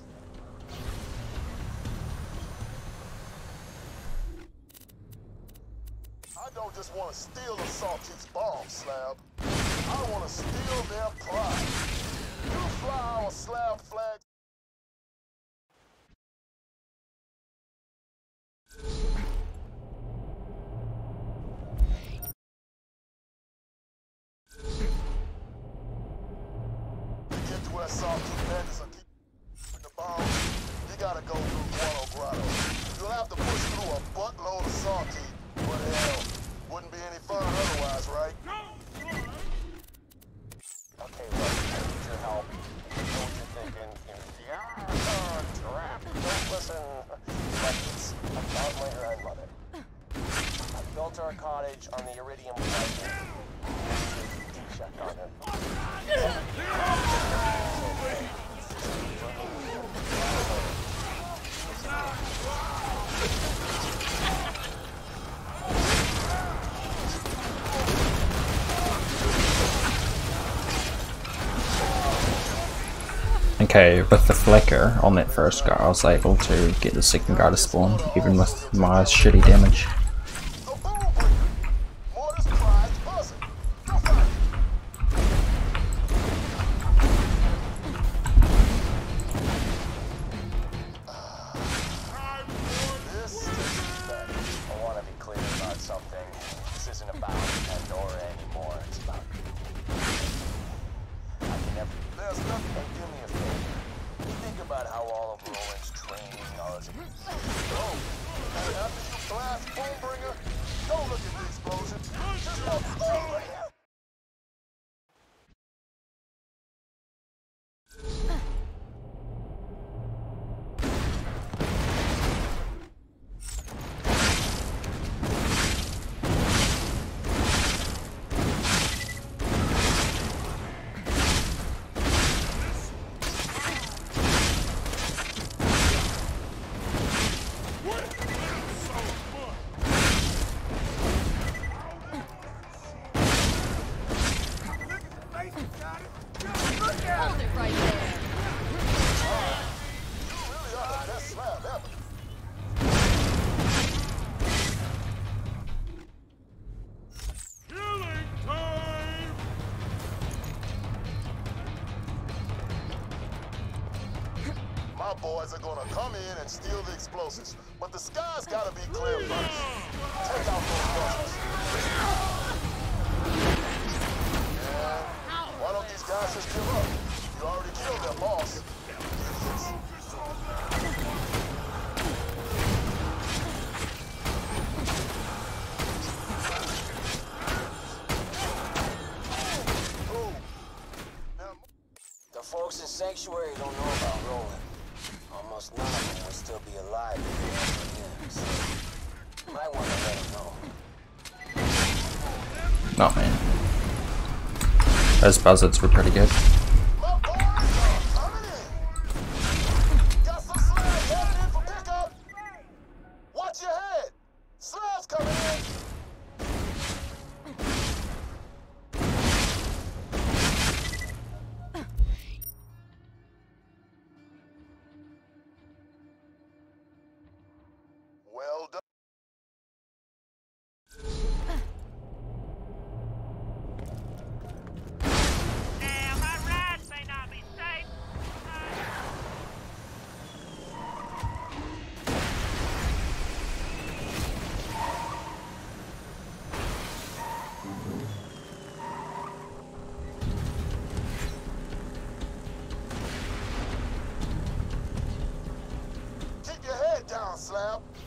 I don't just want to steal the Saltit's bomb, Slab. I want to steal their pride. You fly our Slab flag. To get to where Saltit bandits are keeping the bomb, you gotta go through Guano Grotto. You'll have to push through a buttload of Saltit. What the hell? Wouldn't be any fun otherwise, right? Okay, look, I need your help. I know what you're thinking. Yeah, trap. Don't listen. But it's about my grandmother. I built our cottage on the Iridium planet. Check on her. Okay, with the flicker on that first guy, I was able to get the second guy to spawn, even with my shitty damage. Boys are gonna come in and steal the explosives, but the sky's gotta be clear first. Take out those buzzers. And why don't these guys just give up? You already killed their boss. The folks in Sanctuary don't know about rolling. Almost none of them will still be alive if they ever in, so you might want to let them know. Oh man. Those buzzards were pretty good. Watch your head! Slab's coming in!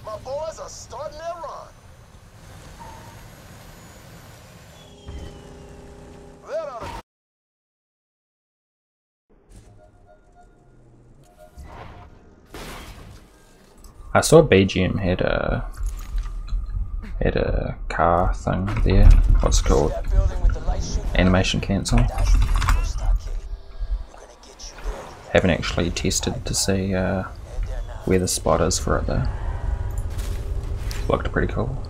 My boys are starting their run. That ought to... I saw B G M had a had a car thing there. What's it called? Animation cancel. Haven't actually tested to see uh, where the spot is for it though. Looked pretty cool.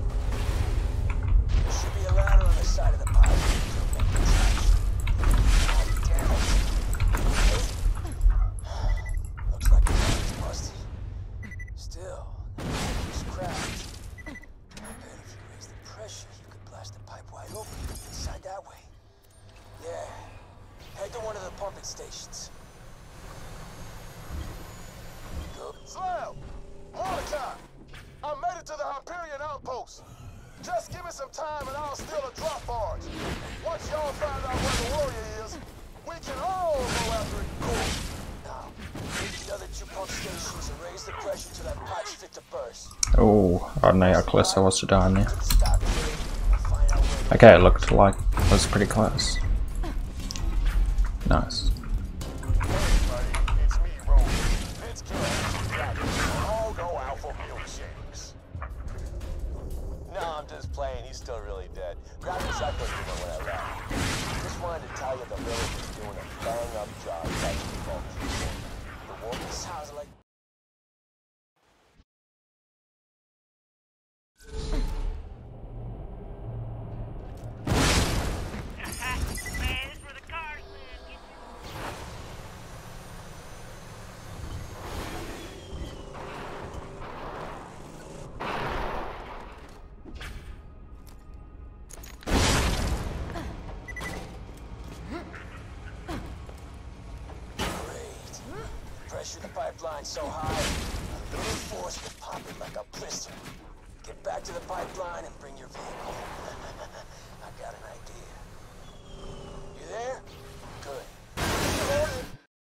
Slam! Mordecai! I made it to the Hyperion outpost. Just give me some time and I'll steal a drop barge. Once y'all find out where the warrior is, we can all go after it. Cool. Now, hit the other two pump stations and raise the pressure till that pipe's fit to burst. Oh, I don't know how close I was to dying there. Okay, it looked like it was pretty close. Nice. Playing, he's still really dead. Grab his echo when I left. Just wanted to tell you the village is doing a bang up job catching vultures. The wolf sounds like. Pressure the pipeline so high, a little force will pop it like a blister. Get back to the pipeline and bring your vehicle. I got an idea. You there? Good.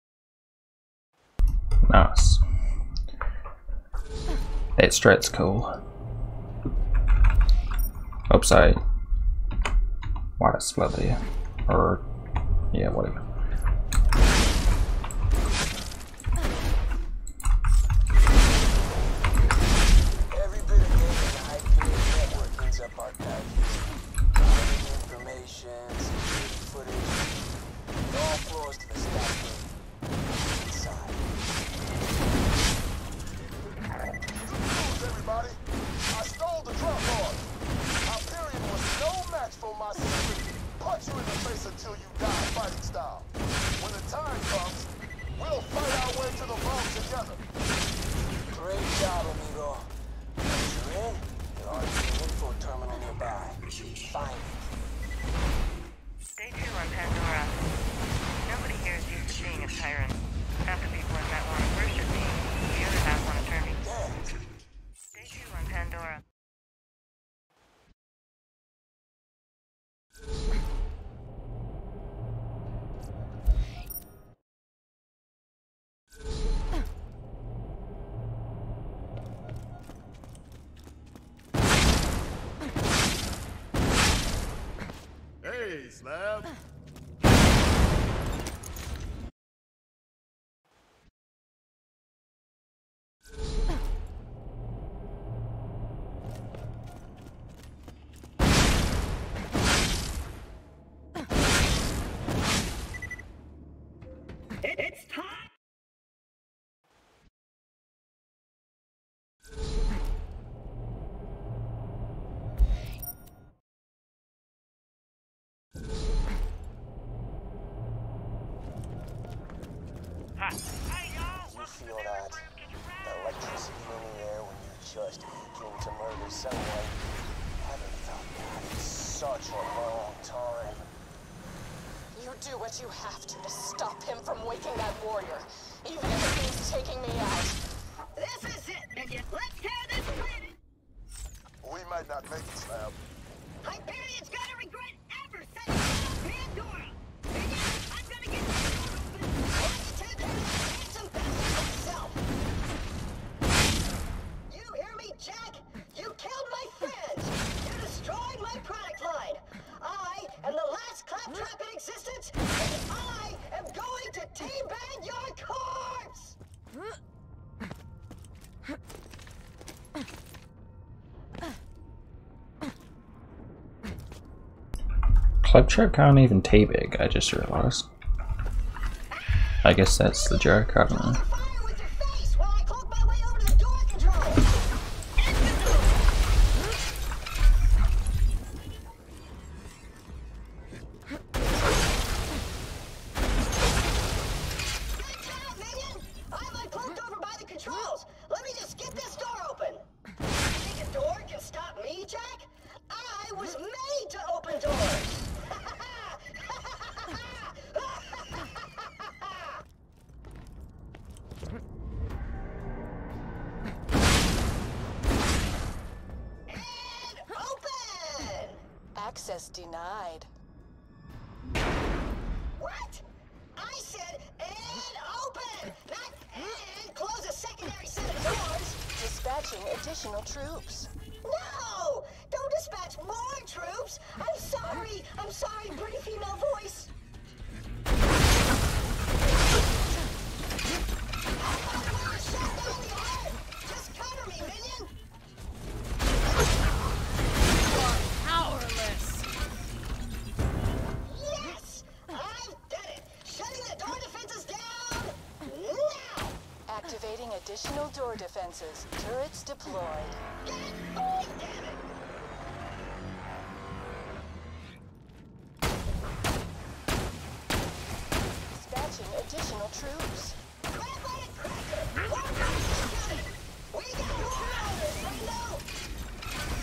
Nice. That strat's cool. Oops, I might have split there. Or, yeah, whatever. Until you die fighting style. When the time comes, we'll fight our way to the vault together. Great job, amigo. Once you're in, there'll already be an info terminal nearby. Find it. Day two on Pandora. Nobody here is used to seeing a tyrant. Half the people in that want to worship me, the other half want to turn me dead. Day two on Pandora. Hey, Slab. It's time. You feel that? The electricity in the air when you're just aching to murder someone. Haven't felt that in such a long time. You do what you have to to stop him from waking that warrior, even if it means taking me out. This is it, minion. Let's tear this planet. We might not make it, Slab. Hyperion's gonna regret ever setting up Pandora. Minion, I'm gonna get the door open. Let's tear this handsome bastard myself. You hear me, Jack? Cliptrap can't even teabag, I just realised. I guess that's the joke, I don't know. Access denied. What? I said and open, not and close a secondary set of doors. Dispatching additional troops. No! Don't dispatch more troops! I'm sorry! I'm sorry, pretty female voice! Just cover me, minion! Powerless! Yes! I've done it! Shutting the door defenses down now! Activating additional door defenses. Turrets deployed. God damn it! Dispatching additional troops. Red-blooded cracker! War Machine coming! We got war orders, friendo!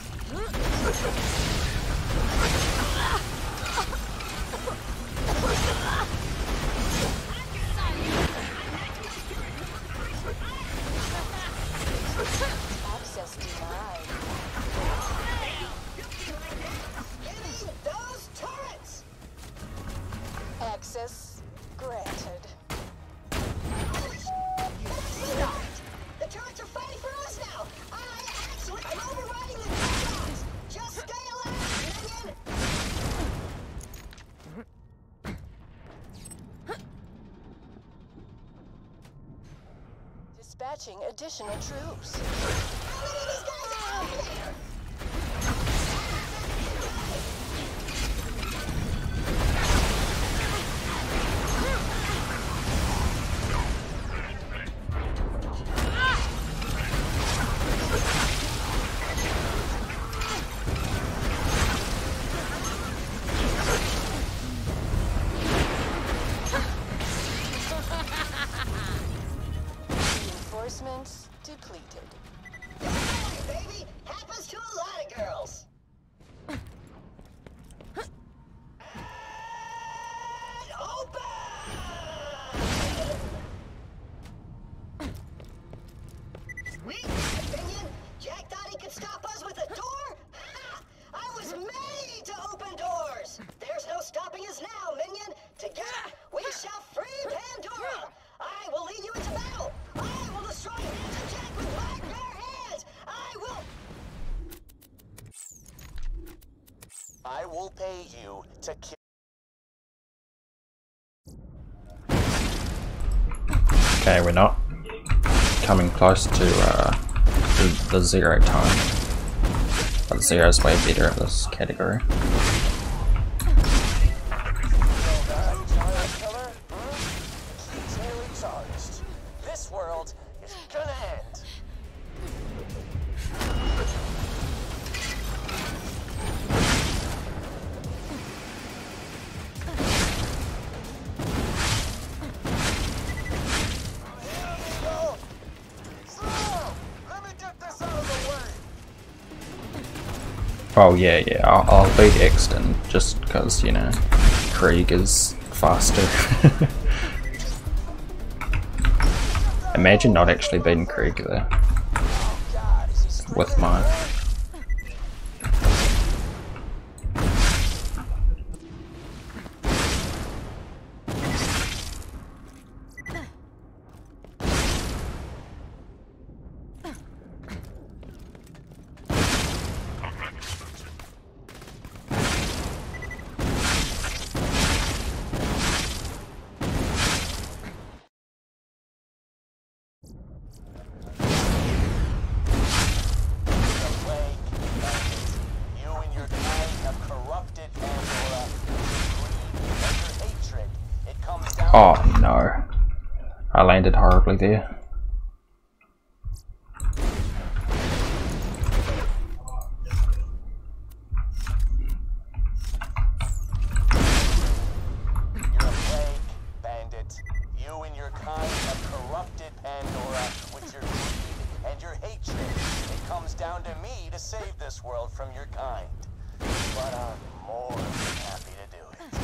Access denied. Give me those turrets! Access granted. Stop it! The turrets are fighting for us now! I actually am overriding the turrets! Just stay alive, minion! Dispatching additional troops. How many of these guys are out there? Reinforcements depleted. Don't worry, baby! Happens to a lot of girls! And open! Sweet, minion! Jack thought he could stop us with a door? Ha! I was made to open doors! There's no stopping us now, minion! Together, we shall free Pandora! I will lead you into battle! I will destroy Phantom Jack with my bare hands! I will... I will pay you to kill. Okay, we're not coming close to uh, the, the zero time. But zero's way better at this category. This world is gonna end. Oh yeah, yeah, I'll, I'll beat Exton just because, you know, Krieg is faster. Imagine not actually beating Krieg there with mine. Oh no. I landed horribly there. You're a plague, bandit. You and your kind have corrupted Pandora with your greed and your hatred. It comes down to me to save this world from your kind. But I'm more than happy to do it.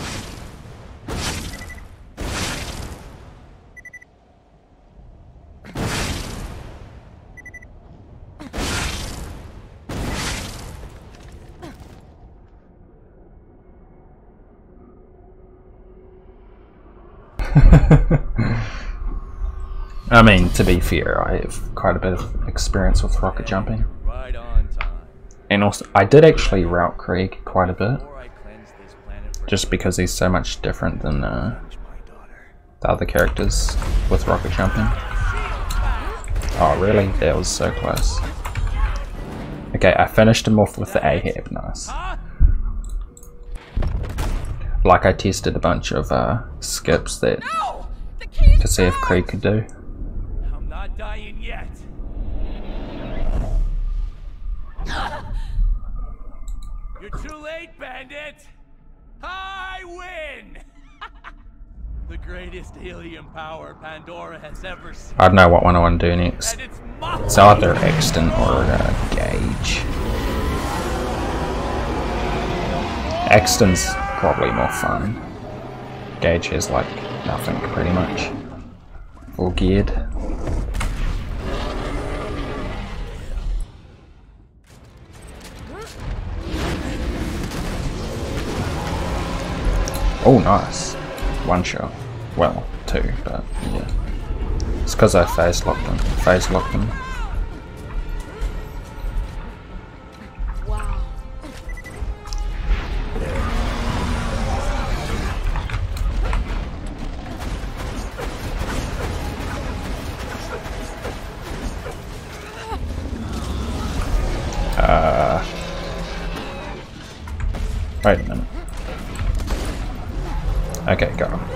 I mean, to be fair, I have quite a bit of experience with rocket jumping. Right on time. And also, I did actually route Krieg quite a bit. Just because he's so much different than uh, the other characters with rocket jumping. Oh really? That was so close. Okay, I finished him off with the Ahab, nice. Like I tested a bunch of uh, skips that to see if Krieg could do. I'm not dying yet. You're too late, bandit. I win. The greatest helium power Pandora has ever seen. I don't know what one I want to do next. It's either Exton or uh, Gage. Exton's probably more fun. Gage has like nothing pretty much. Full geared. Oh nice. One shot. Well, two, but yeah. It's because I phase locked them. Phase locked them. Wow. Uh wait a minute. Okay, got him.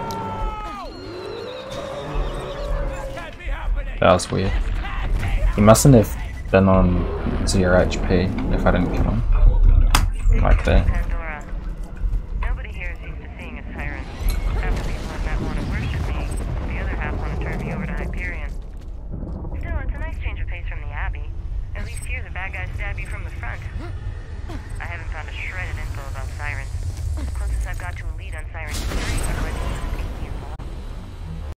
That was weird. He mustn't have been on zero H P if I didn't kill him. Like that. Pandora. Nobody here is used to seeing a siren. Half the people I've met want to worship me. The other half want to turn me over to Hyperion. Still, it's a nice change of pace from the Abbey. At least here the bad guys stab you from the front. I haven't found a shred of info about sirens. Closest I've got to a lead on siren security